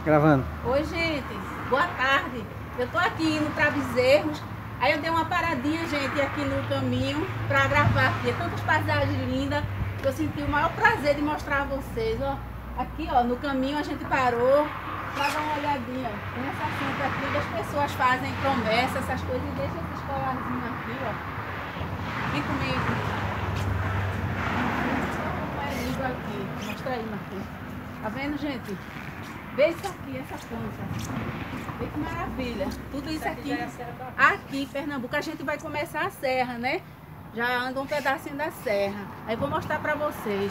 Gravando. Oi, gente. Boa tarde. Eu tô aqui indo para Bezerros. Aí eu dei uma paradinha, gente, aqui no caminho para gravar aqui. Tantas paisagens lindas que eu senti o maior prazer de mostrar a vocês, ó. Aqui, ó, no caminho a gente parou para dar uma olhadinha. Tem essa cinta aqui que as pessoas fazem promessas, essas coisas, e deixa esse colarzinho aqui, ó. Vem comigo. É lindo aqui. Mostra aí, Marquinhos. Tá vendo, gente? Vê isso aqui, essa coisa. Vê que maravilha. Tudo isso aqui. Aqui em Pernambuco a gente vai começar a serra, né? Já anda um pedacinho da serra. Aí vou mostrar pra vocês.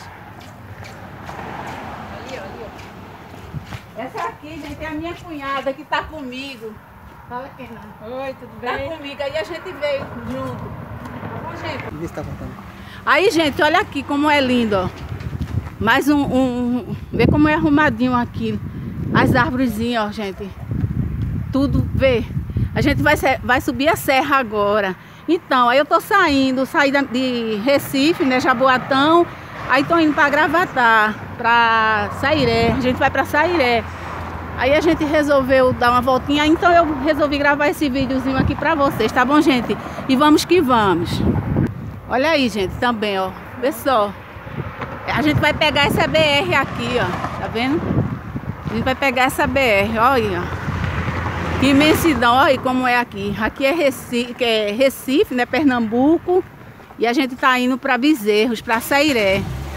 Ali, ó. Essa aqui, gente, é a minha cunhada que tá comigo. Fala, Kenan. Oi, tudo bem? Tá comigo. Aí a gente veio junto. Tá bom, gente? Vê se tá contando. Aí, gente, olha aqui como é lindo, ó. Mais vê como é arrumadinho aqui. As árvorezinhas, ó, gente. Tudo, vê. A gente vai subir a serra agora. Então, aí eu tô saí de Recife, né, Jaboatão. Aí tô indo pra Gravatá, pra Sairé. A gente vai pra Sairé. Aí a gente resolveu dar uma voltinha. Então eu resolvi gravar esse videozinho aqui pra vocês, tá bom, gente? E vamos que vamos. Olha aí, gente, também, ó. Vê só. A gente vai pegar essa BR aqui, ó. Tá vendo? A gente vai pegar essa BR, olha. Que imensidão, olha como é aqui. Aqui é Recife, né? Pernambuco. E a gente tá indo para Bezerros, para Sairé.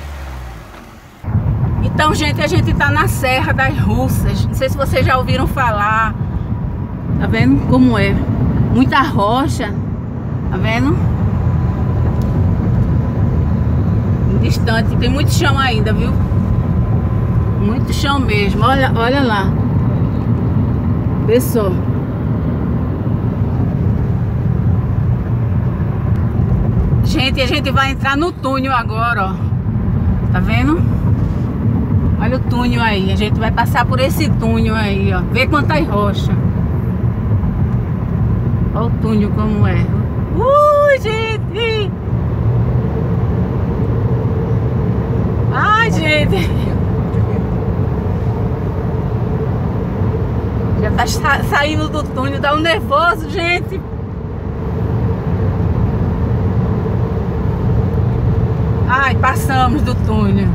Então, gente, a gente tá na Serra das Russas. Não sei se vocês já ouviram falar. Tá vendo como é? Muita rocha. Tá vendo? Distante, tem muito chão ainda, viu? Muito chão mesmo. Olha lá. Vê só. Gente, a gente vai entrar no túnel agora, ó. Tá vendo? Olha o túnel aí. A gente vai passar por esse túnel aí, ó. Vê quantas rochas. Olha o túnel como é. Gente! Ai, gente! Já tá saindo do túnel, dá um nervoso, gente! Ai, passamos do túnel.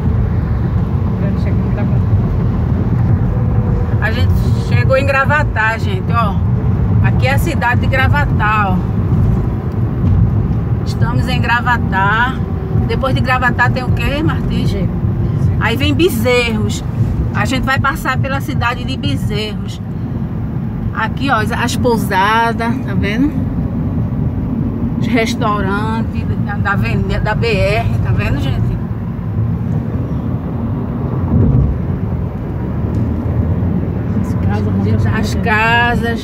A gente chegou em Gravatá, gente, ó. Aqui é a cidade de Gravatá, ó. Estamos em Gravatá. Depois de Gravatá tem o que, Martins? Aí vem Bezerros. A gente vai passar pela cidade de Bezerros. Aqui, ó, as pousadas, tá vendo? Os restaurantes da avenida, da BR, tá vendo, gente? As casas.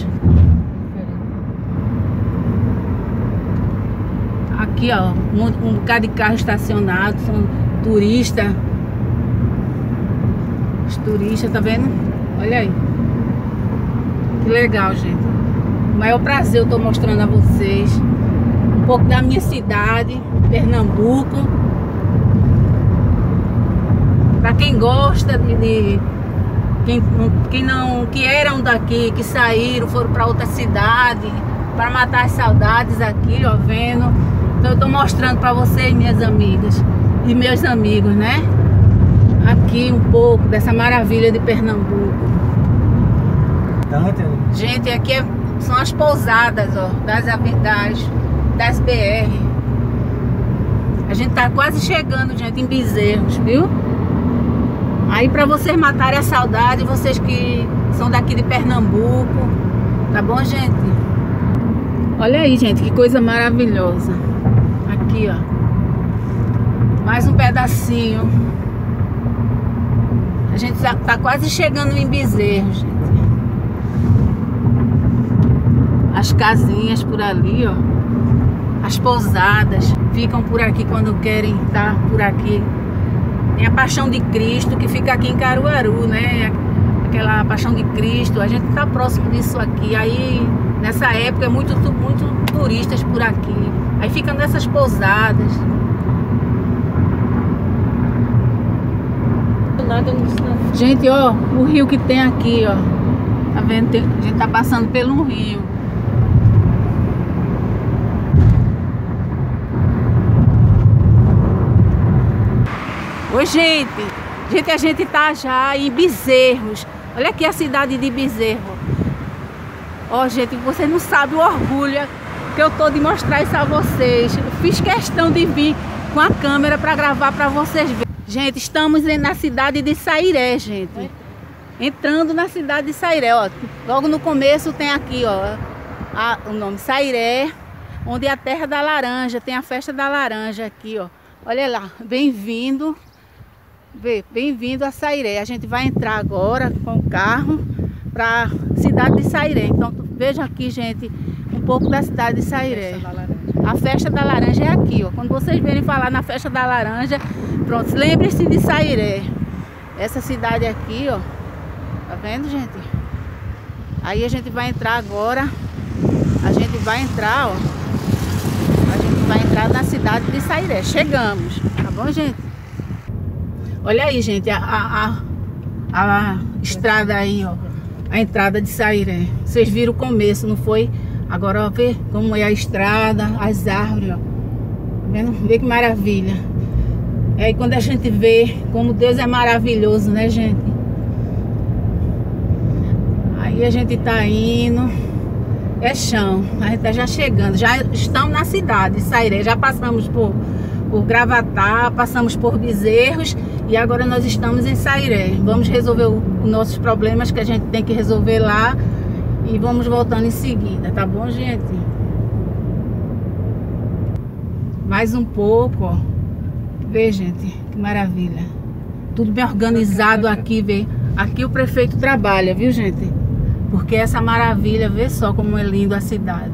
Aqui, ó, um bocado de carro estacionado, são turistas. Os turistas, tá vendo? Olha aí. Que legal, gente. O maior prazer eu tô mostrando a vocês um pouco da minha cidade, Pernambuco. Pra quem gosta que eram daqui, que saíram, foram pra outra cidade, para matar as saudades aqui, ó, vendo. Então eu tô mostrando pra vocês, minhas amigas e meus amigos, né? Aqui um pouco dessa maravilha de Pernambuco. Gente, aqui são as pousadas, ó, das BR. A gente tá quase chegando, gente, em Bezerros, viu? Aí pra vocês matarem a saudade, vocês que são daqui de Pernambuco, tá bom, gente? Olha aí, gente, que coisa maravilhosa. Aqui, ó. Mais um pedacinho. A gente tá quase chegando em Bezerros, gente. As casinhas por ali, ó. As pousadas ficam por aqui quando querem estar por aqui. Tem a Paixão de Cristo que fica aqui em Caruaru, né? Aquela Paixão de Cristo. A gente tá próximo disso aqui. Aí nessa época é muito turistas por aqui. Aí ficam nessas pousadas. nada, não disse nada. Gente, ó, o rio que tem aqui, ó. Tá vendo? A gente tá passando pelo um rio. Oi, gente. Gente, a gente tá já em Bezerros. Olha aqui a cidade de Bezerro. Ó, gente, você não sabe o orgulho que eu tô de mostrar isso a vocês. Eu fiz questão de vir com a câmera para gravar para vocês verem. Gente, estamos na cidade de Sairé, gente. Entrando na cidade de Sairé, ó. Logo no começo tem aqui, ó, o nome Sairé, onde é a terra da laranja. Tem a festa da laranja aqui, ó. Olha lá, bem-vindo. Bem-vindo a Sairé. A gente vai entrar agora com o carro para a cidade de Sairé. Então veja aqui, gente, um pouco da cidade de Sairé. A festa da laranja é aqui, ó. Quando vocês verem falar na festa da laranja, pronto, lembre-se de Sairé. Essa cidade aqui, ó. Tá vendo, gente? Aí a gente vai entrar agora. A gente vai entrar, ó. A gente vai entrar na cidade de Sairé. Chegamos, tá bom, gente? Olha aí, gente, a estrada aí, ó. A entrada de Sairé. Vocês viram o começo, não foi? Agora, ó, vê como é a estrada, as árvores, ó. Tá vendo? Vê que maravilha. E aí quando a gente vê como Deus é maravilhoso, né, gente? Aí a gente tá indo. É chão. A gente tá já chegando. Já estamos na cidade de Sairé. Já passamos por Gravatá, passamos por Bezerros. E agora nós estamos em Sairé. Vamos resolver os nossos problemas que a gente tem que resolver lá. E vamos voltando em seguida, tá bom, gente? Mais um pouco, ó. Vê, gente, que maravilha. Tudo bem organizado aqui, vê. Aqui o prefeito trabalha, viu, gente? Porque essa maravilha, vê só como é lindo a cidade.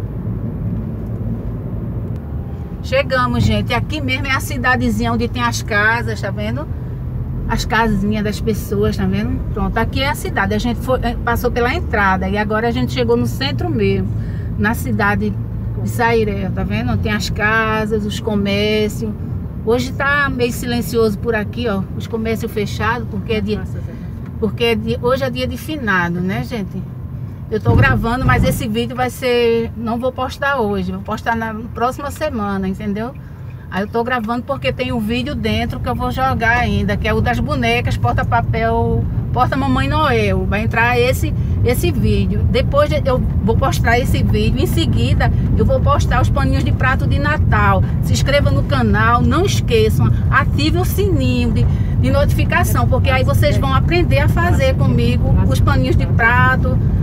Chegamos, gente. Aqui mesmo é a cidadezinha onde tem as casas, tá vendo? As casinhas das pessoas, tá vendo? Pronto, aqui é a cidade. A gente passou pela entrada e agora a gente chegou no centro mesmo, na cidade de Sairé, tá vendo? Tem as casas, os comércios. Hoje tá meio silencioso por aqui, ó. Os comércios fechados, porque hoje é dia de finado, né, gente? Eu tô gravando, mas esse vídeo vai ser... Não vou postar hoje, vou postar na próxima semana, entendeu? Aí eu tô gravando porque tem um vídeo dentro que eu vou jogar ainda, que é o das bonecas, porta-papel, porta-mamãe Noel. Vai entrar esse vídeo. Depois eu vou postar esse vídeo. Em seguida, eu vou postar os paninhos de prato de Natal. Se inscreva no canal, não esqueçam, ative o sininho de notificação, porque aí vocês vão aprender a fazer comigo os paninhos de prato.